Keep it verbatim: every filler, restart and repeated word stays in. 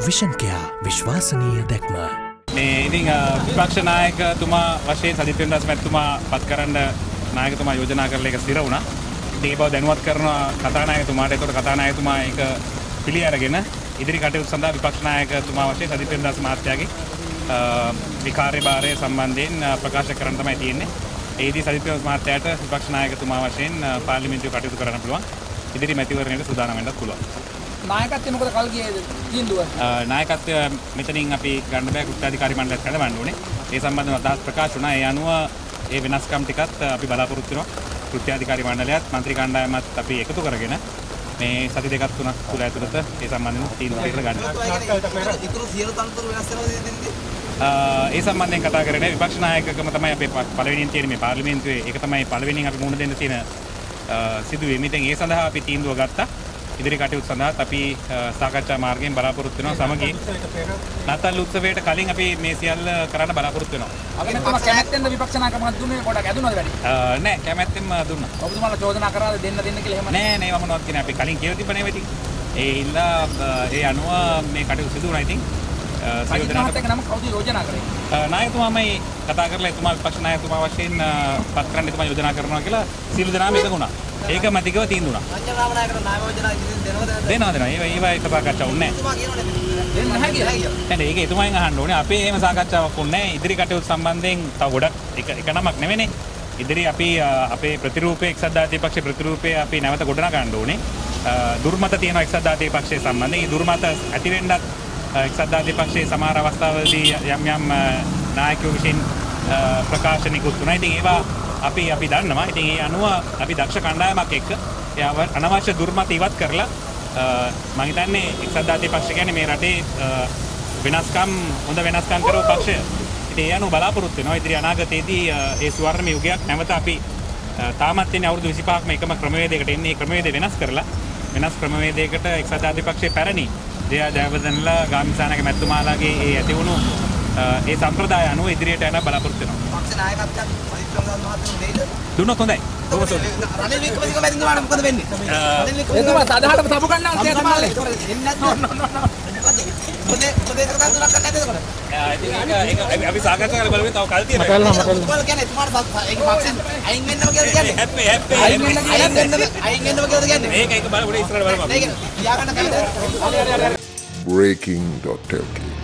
Vision care විශ්වාසනීය දැක්ම. මේ ඉතින් විපක්ෂ නායකතුමා වශයෙන් සජිත් ප්‍රේමදාස මැතිතුමා පත් කරන්න නායකතුමා යෝජනා කරලා ඒක ස්ථිර වුණා. ඉතින් ඒ බව දැනුවත් කරන කතානායකතුමාට ඒකට කතානායකතුමා ඒක පිළි අරගෙන ඉදිරි කටයුතු සඳහා විපක්ෂ නායකතුමා වශයෙන් සජිත් ප්‍රේමදාස මහත්තයාගේ විකාර්යභාරය සම්බන්ධයෙන් ප්‍රකාශ කරන්න තමයි තියෙන්නේ. ඒදී සජිත් ප්‍රේමදාස මහත්තයාට විපක්ෂ නායකතුමා වශයෙන් පාර්ලිමේන්තුවේ කටයුතු කරන්න පුළුවන්. ඉදිරි මැතිවරණයට සූදානම් වෙන්නත් පුළුවන්. නායකත්වය මොකද කල් ගියේ තීන්දුව? නායකත්වය මෙතනින් අපි ගන්න බෑ කෘත්‍යාධිකාරී මණ්ඩලයක් හදවන්න ඕනේ. ඒ සම්බන්ධව අදහස් ප්‍රකාශ වුණා. ඒ අනුව ඒ වෙනස්කම් ටිකත් අපි බලාපොරොත්තු වෙනවා. කෘත්‍යාධිකාරී මණ්ඩලයත් මන්ත්‍රී කණ්ඩායමත් අපි එකතු කරගෙන මේ සති දෙකක් තුනක් තුල ඇතුළත ඒ සම්බන්ධව තීන්දුව කරලා ගන්නවා. ඉතුරු සියලු තනතුරු වෙනස් වෙනවා ඒ සම්බන්ධයෙන් කතා කරන්නේ විපක්ෂ නායකකම තමයි අපේ පළවෙනියෙන් තියෙන මේ පාර්ලිමේන්තුවේ ඒක තමයි පළවෙනියෙන් අපි මුහුණ දෙන්න තියෙන සිදුවීම. ඉතින් ඒ සඳහා අපි තීන්දුව ගත්තා. ඉදිරි කටයුතු සඳහා අපි සාකච්ඡා මාර්ගයෙන් බලාපොරොත්තු වෙනවා. සමගින් නත්තල් උත්සවයට කලින් අපි මේ සියල්ල කරන්න බලාපොරොත්තු වෙනවා. අපි මම කැමැත්තෙන්ද විපක්ෂ නායකකම දුන්නේ පොඩක් ඇදුනද වැඩි? නෑ කැමැත්තෙන්ම දුන්නා. ඔබතුමාලා චෝදනා කරාද දෙන්න දෙන්න කියලා එහෙම? නෑ නෑ මම මොනවද කියන්නේ අපි කලින් කියලා තිබ්බනේ ඉතින්. ඒ ඉල්ලා ඒ අනුව මේ කටයුතු සිදු වුණා ඉතින්. සජිත් නම කවුද යෝජනා කරේ? නායකතුමාමයි කතා කරලා එතුමා විපක්ෂ නායකතුමා වශයෙන් පත් කරන්න එතුමා යෝජනා කරනවා කියලා සියලු දෙනාම එකඟ වුණා. ඒක මැතිකව තීන්දුව වුණා. රංජන රාමනායකට නායක යෝජනා දෙනවද? දෙනවා දෙනවා. ඒ ඒවා එක සාකච්ඡා වුණේ නැහැ. දෙන්න නැහැ කියලා. නෑ ඒක එතුමාගෙන් අහන්න ඕනේ. අපේ එහෙම සාකච්ඡාවක් වුණේ නැහැ. ඉදිරි කටයුතු සම්බන්ධයෙන් තව ගොඩක් එක එක නමක් නෙවෙයිනේ. ඉදිරි අපි අපේ ප්‍රතිරූපයේ එක්සත් ජාතික පක්ෂයේ ප්‍රතිරූපය අපි නැවත ගොඩනගා ගන්න ඕනේ. දුර්මත තියෙනවා එක්සත් ජාතික පක්ෂයේ සම්බන්ධයෙන්. ඒ දුර්මත ඇති වෙන්නත් එක්සත් ජාතික පක්ෂයේ සමහර අවස්ථාවලදී යම් යම් නායකයෝ විසින් ප්‍රකාශ නිකුත් වුණා. ඉතින් ඒවා අපි අපි දන්නවා. ඉතින් ඒ අනුව අපි දක්ෂ කණ්ඩායමක් එක්ක ඒ අනවශ්‍ය දුර්මත ඉවත් කරලා මම හිතන්නේ එක්සත් ජාතික පක්ෂය කියන්නේ මේ රටේ වෙනස්කම් හොඳ වෙනස්කම් කරව පක්ෂය. ඉතින් ඒ අනුව බලාපොරොත්තු වෙනවා ඉදිරි අනාගතයේදී ඒ ස්වර්ණ යුගයක් නැවත අපි තාමත් ඉන්නේ අවුරුදු විසිපහක්ම එකම ක්‍රමවේදයකට එන්නේ. ඒ ක්‍රමවේදය වෙනස් කරලා වෙනස් ක්‍රමවේදයකට එක්සත් ජාතික පක්ෂයේ පැරණි දෙයා ජයවර්ධනලා ගාමිණී මැතිතුමාලාගේ ඒ ඇති වුණු ඒ සම්ප්‍රදාය අනුව ඉදිරියට යන බලාපොරොත්තු වෙනවා. පක්ෂ නායකත්වයක් සජිත් ප්‍රේමදාස මහත්මයාට දෙයිද? දුන්නොත් හොඳයි. රනිල් වික්‍රමසිංහ මැතිතුමාට මොකද වෙන්නේ? රනිල් එතුමා සාධාරණව සබු ගන්නවා කියලා මාලේ. එන්නේ නැද්ද? පොදේ පොදේ කරගන්න දුරක් නැද්ද එතකොට? ඒක අපි සාකච්ඡා කරලා බලමු තව කල් තියෙනවා. මොකද කියන්නේ එතුමාට ඒක පක්ෂෙන් අයින් වෙන්නම කියලා කියන්නේ. හැප්පි හැප්පි අයින් වෙන්න අයින් වෙන්නම අයින් වෙන්නම කියලා කියන්නේ. මේක ඒක බලමු ඉස්සරහට බලමු. ඒක තියාගන්න කැමතිද? breaking dot l k